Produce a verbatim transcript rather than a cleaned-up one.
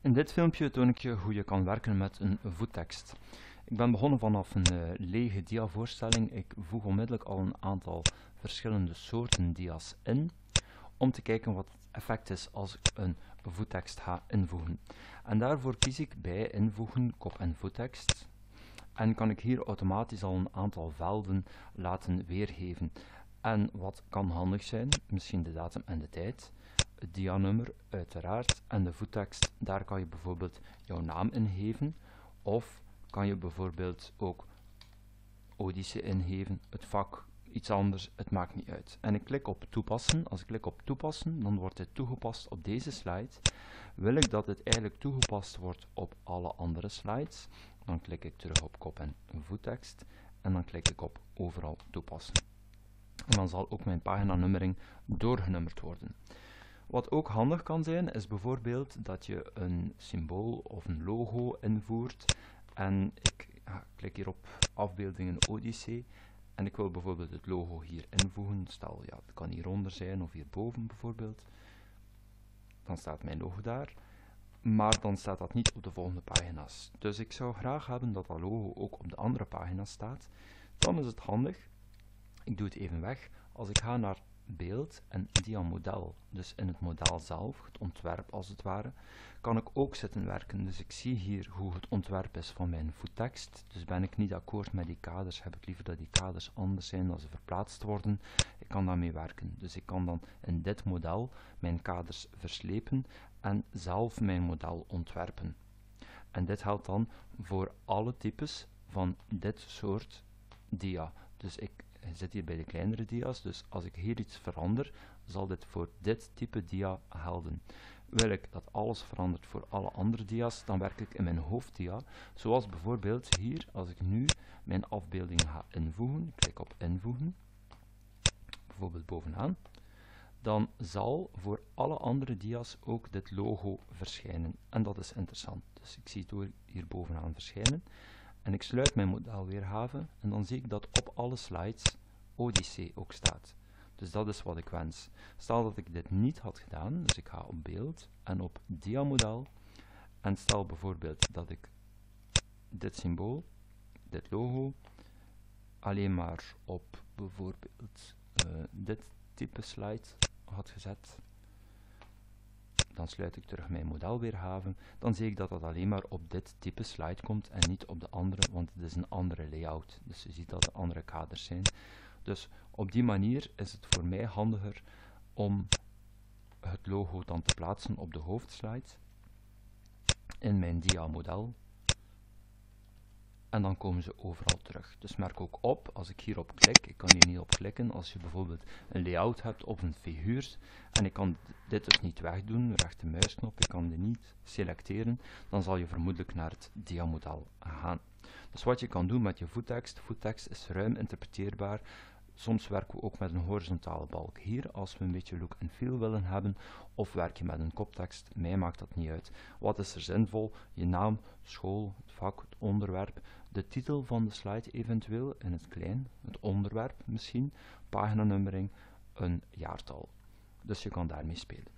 In dit filmpje toon ik je hoe je kan werken met een voettekst. Ik ben begonnen vanaf een uh, lege diavoorstelling. Ik voeg onmiddellijk al een aantal verschillende soorten dia's in, om te kijken wat het effect is als ik een voettekst ga invoegen. En daarvoor kies ik bij invoegen kop- en voettekst. En kan ik hier automatisch al een aantal velden laten weergeven. En wat kan handig zijn, misschien de datum en de tijd, het dia-nummer uiteraard, en de voettekst, daar kan je bijvoorbeeld jouw naam ingeven, of kan je bijvoorbeeld ook Odyssee ingeven, het vak, iets anders, het maakt niet uit. En ik klik op toepassen. Als ik klik op toepassen, dan wordt dit toegepast op deze slide. Wil ik dat het eigenlijk toegepast wordt op alle andere slides, dan klik ik terug op kop- en voettekst en dan klik ik op overal toepassen. En dan zal ook mijn paginanummering doorgenummerd worden. Wat ook handig kan zijn, is bijvoorbeeld dat je een symbool of een logo invoert. En ik ja, klik hier op afbeeldingen Odyssee. En ik wil bijvoorbeeld het logo hier invoegen. Stel, ja, het kan hieronder zijn of hierboven bijvoorbeeld. Dan staat mijn logo daar. Maar dan staat dat niet op de volgende pagina's. Dus ik zou graag hebben dat dat logo ook op de andere pagina's staat. Dan is het handig. Ik doe het even weg. Als ik ga naar beeld en dia-model, dus in het model zelf, het ontwerp als het ware, kan ik ook zitten werken. Dus ik zie hier hoe het ontwerp is van mijn voettekst. Dus ben ik niet akkoord met die kaders, heb ik liever dat die kaders anders zijn, dat ze verplaatst worden. Ik kan daarmee werken. Dus ik kan dan in dit model mijn kaders verslepen en zelf mijn model ontwerpen. En dit geldt dan voor alle types van dit soort dia. Dus ik zit hier bij de kleinere dia's, dus als ik hier iets verander, zal dit voor dit type dia gelden. Wil ik dat alles verandert voor alle andere dia's, dan werk ik in mijn hoofddia, zoals bijvoorbeeld hier, als ik nu mijn afbeelding ga invoegen, ik klik op invoegen, bijvoorbeeld bovenaan, dan zal voor alle andere dia's ook dit logo verschijnen. En dat is interessant. Dus ik zie het hier bovenaan verschijnen. En ik sluit mijn modelweergave en dan zie ik dat op alle slides Odyssee ook staat. Dus dat is wat ik wens. Stel dat ik dit niet had gedaan, dus ik ga op beeld en op dia-model. En stel bijvoorbeeld dat ik dit symbool, dit logo, alleen maar op bijvoorbeeld uh, dit type slide had gezet. Dan sluit ik terug mijn modelweergave, dan zie ik dat dat alleen maar op dit type slide komt en niet op de andere, want het is een andere layout. Dus je ziet dat er andere kaders zijn. Dus op die manier is het voor mij handiger om het logo dan te plaatsen op de hoofdslide in mijn dia-model. En dan komen ze overal terug. Dus merk ook op, als ik hierop klik, ik kan hier niet op klikken, als je bijvoorbeeld een layout hebt op een figuur, en ik kan dit dus niet wegdoen, rechte muisknop, ik kan dit niet selecteren, dan zal je vermoedelijk naar het dia-model gaan. Dus wat je kan doen met je voettekst, voettekst is ruim interpreteerbaar. Soms werken we ook met een horizontale balk hier, als we een beetje look and feel willen hebben, of werk je met een koptekst, mij maakt dat niet uit. Wat is er zinvol? Je naam, school, het vak, het onderwerp, de titel van de slide eventueel in het klein, het onderwerp misschien, paginanummering, een jaartal. Dus je kan daarmee spelen.